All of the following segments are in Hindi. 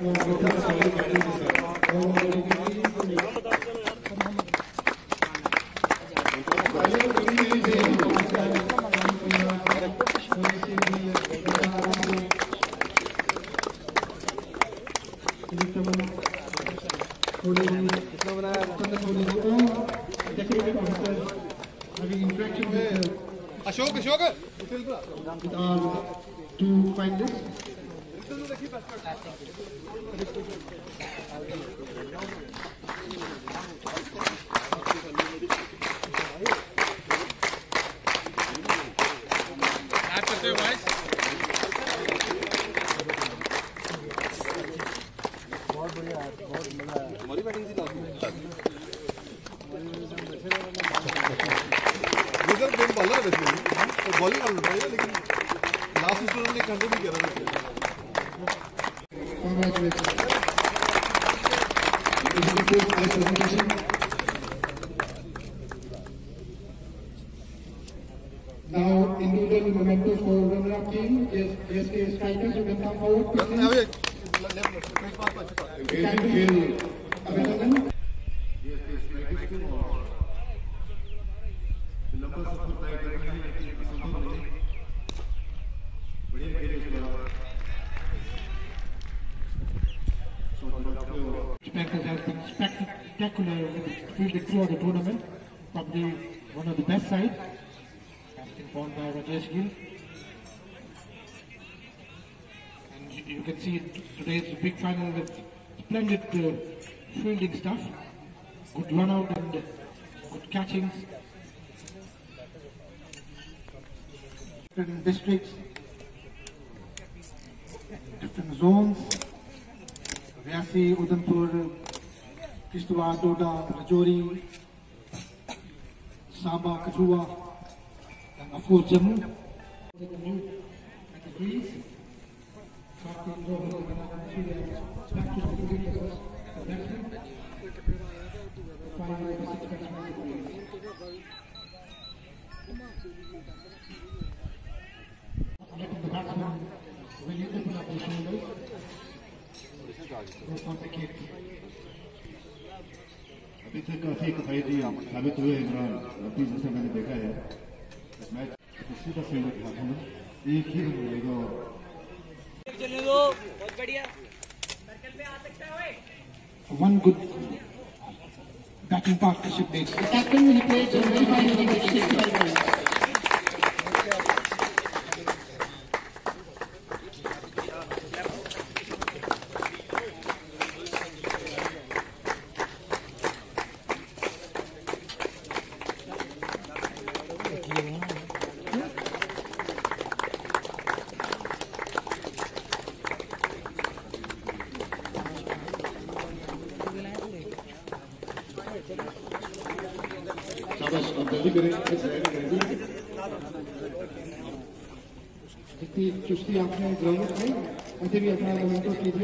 Ashok, with our two finalists. बहुत बढ़िया, बहुत मजा आया। हमारी बैटिंग थी बॉलिंग ऑल रहा है, लेकिन लास्ट स्टोर ने कंटिन्यू किया था। Now, individual momentum for runner-up team. SK strikers, you can come forward. Spectacles have been spectacular fielding throughout the tournament. Probably one of the best sides. Casting pawn by Rajesh Gill. And you can see today's big final with splendid fielding stuff. Good run out and good catchings. Different districts, different zones. Vyasi, Udhampur, Kishtwar, Doda, Rajouri, Saba, Kachua, and of course Jammu. At the crease, letting the batsman really open up his shoulders. अभी तक काफी किफायती साबित हुए इमरान रफी, जैसे मैंने देखा है इस मैच सीधा फेवरेट हाथों में एक ही रन मिलेगा। चलने दो, बहुत बढ़िया। सर्कल पे आ सकता है। One good batting partnership makes. The captain will play to very fine leadership. जितनी चुस्ती आपने ग्राउंड में ऐसे भी अपना मोमेंटो कीजिए।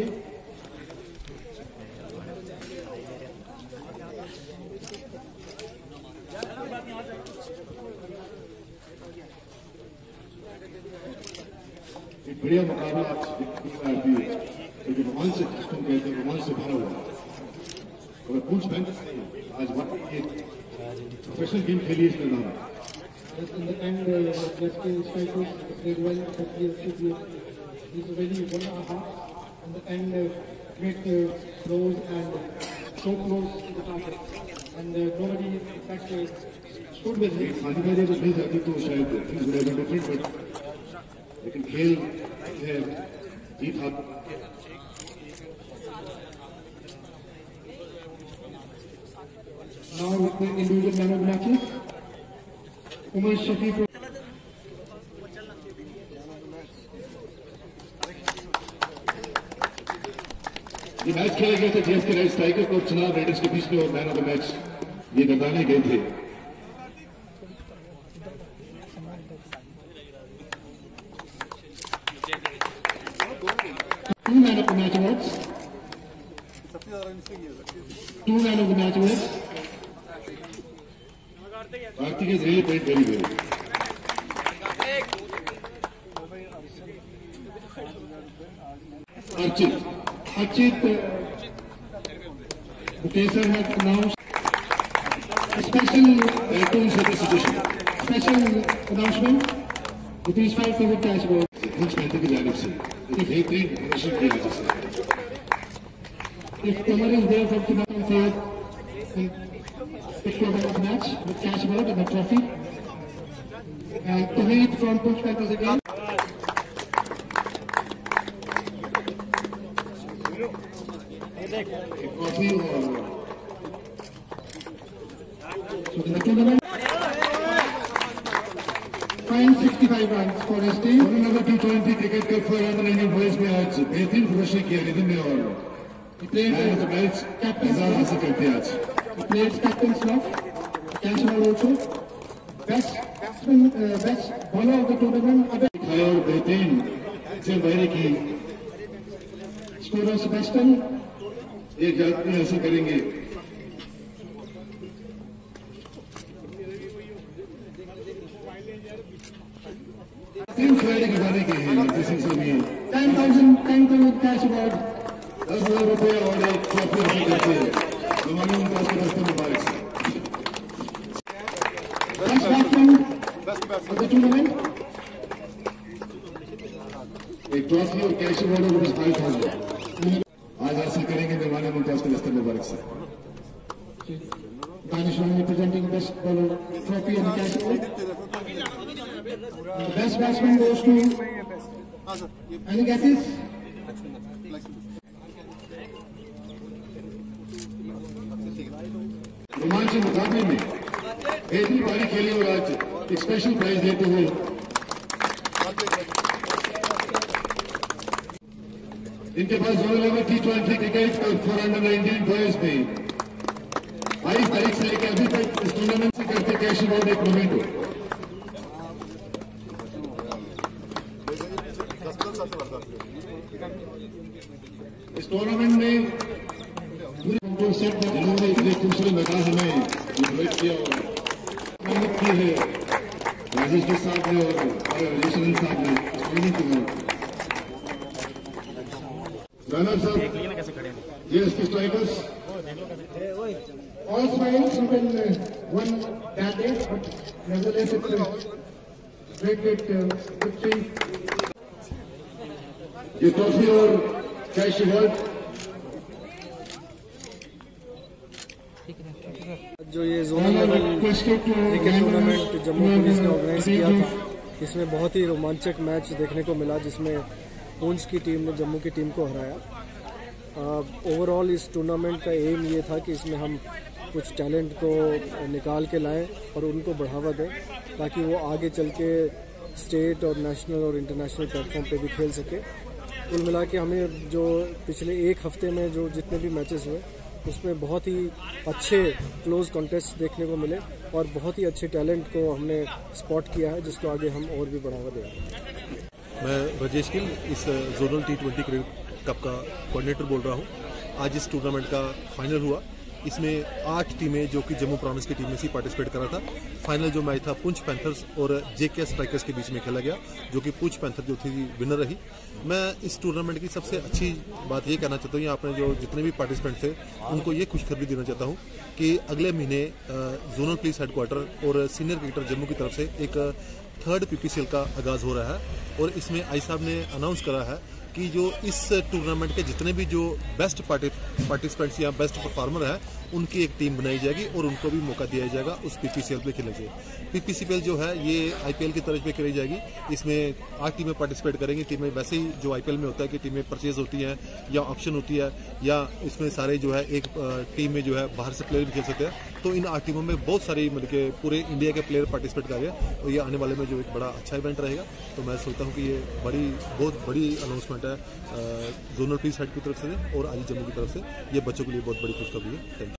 एक बढ़िया मुकाबला आज भारतीय लेकिन रोमांच से जिसको कहते हैं रोमांच से भरा हुआ और पूछ बैंक आज प्रोफेशनल गेम खेली इसके नाम। In the end, just strikers played well, but he's really 1.5. In the end, great throws and so close to the target, and nobody in fact stood with him. खाली मैच जब नहीं जाती तो शायद things would have been different, but लेकिन खेल है जीत हाथ। Now with the individual man of the matches, Umar Shafi. ये मैच खेले गए थे जेएसके राइट स्ट्राइकर को चुनाव रेडर्स के बीच में और मैन ऑफ द मैच ये गदाने गए थे। Two man of the match awards. Two man of the match awards. Karthik has really played very well. Archit Archit Mutesar has announced a special announcement. Rupees 5,000 cash award. Poonch Panther की जानिब से एक बेहतरीन प्रदर्शन किया है जिसने If Tamar is there from Tonight side, picture of the match with cash award and the trophy. Tawheed from Punch Panthers again. Trophy और So in the tournament, 565 runs for his team. Number T20 cricket cup for under nineteen boys में आज बेहतरीन प्रदर्शन किया नितिन ने और He played मैच हजार हासिल करते आज he played captain slot, cash award also. Best bowler of the tournament. और बेहतरीन से बहरे की Scorer Sebastian. एक जाती हासिल करेंगे तीन खिलाड़ी खिलाने के हैं किसी से भी 10,000 cash award. 10,000 रुपए और एक ट्रॉफी हासिल करते हैं जमाने मुमताज के रास्ते मुबारक से Best batsman of the tournament. एक ट्रॉफी और कैश अवार्ड और रुपीज 5,000 आज हासिल करेंगे जमाने मुमताज के रास्ते मुबारक से Danish Ramani presenting best bowler trophy and cash award. The best batsman goes to any guesses? रोमांचक मुकाबले में बेहतरीन पारी खेली और आज एक स्पेशल प्राइज देते हुए इनके पास zonal level T20 cricket for under nineteen boys में 22 तारीख से लेकर अभी तक इस टूर्नामेंट से करते कैश अवार्ड एक मोमेंट हो इस टूर्नामेंट में जिन्होंने इतने खूबसूरत मैदान हमें इन्वाइट किया और मेहनत की है राजेश जी साहब ने और राजेश साहब ने ट्रेनिंग की है रनर साहब ये इसके Strikers All smiles, you can won that day, but nevertheless it's a great victory. ये ट्रॉफी और कैश अवार्ड जो ये zonal level cricket tournament Jammu police ने ऑर्गेनाइज किया था, इसमें बहुत ही रोमांचक मैच देखने को मिला जिसमें पूंछ की टीम ने जम्मू की टीम को हराया। ओवरऑल इस टूर्नामेंट का एम ये था कि इसमें हम कुछ टैलेंट को निकाल के लाएं और उनको बढ़ावा दें ताकि वो आगे चल के स्टेट और नेशनल और इंटरनेशनल प्लेटफॉर्म पे भी खेल सके। कुल मिला के हमें जो पिछले एक हफ्ते में जो जितने भी मैचेस हुए उसमें बहुत ही अच्छे क्लोज कॉन्टेस्ट देखने को मिले और बहुत ही अच्छे टैलेंट को हमने स्पॉट किया है जिसको आगे हम और भी बढ़ावा देंगे। मैं ब्रजेश गिल इस जोनल T20 क्रिकेट कप का कोऑर्डिनेटर बोल रहा हूँ। आज इस टूर्नामेंट का फाइनल हुआ। इसमें 8 टीमें जो कि जम्मू प्रोविंस की टीम में से पार्टिसिपेट करा था। फाइनल जो मैच था पुंछ पैंथर्स और JK स्ट्राइकर्स के बीच में खेला गया जो कि पुंछ पैंथर जो थी विनर रही। मैं इस टूर्नामेंट की सबसे अच्छी बात ये कहना चाहता हूँ, यहाँ अपने जो जितने भी पार्टिसिपेंट थे उनको ये खुशखबरी देना चाहता हूँ कि अगले महीने जोनल पुलिस हेडक्वार्टर और सीनियर क्रिकेटर जम्मू की तरफ से एक 3rd PPCL का आगाज हो रहा है और इसमें आई साहब ने अनाउंस करा है कि जो इस टूर्नामेंट के जितने भी जो बेस्ट पार्टिसिपेंट्स या बेस्ट परफॉर्मर है उनकी एक टीम बनाई जाएगी और उनको भी मौका दिया जाएगा उस PPCL पे खेलने से। PPCL जो है ये IPL की तरह पे खेली जाएगी। इसमें 8 टीमें पार्टिसिपेट करेंगी। टीमें वैसे ही जो IPL में होता है कि टीमें परचेज होती हैं या ऑप्शन होती है या इसमें सारे जो है एक टीम में जो है बाहर से प्लेयर भी खेल सकते हैं। तो इन 8 टीमों में बहुत सारी मतलब के पूरे इंडिया के प्लेयर पार्टिसिपेट करेंगे और ये आने वाले में जो एक बड़ा अच्छा इवेंट रहेगा। तो मैं सोचता हूँ कि ये बहुत बड़ी अनाउंसमेंट है जोनल पुलिस हेड की तरफ से और आज जम्मू की तरफ से। ये बच्चों के लिए बहुत बड़ी खुशखबरी है। Thank you.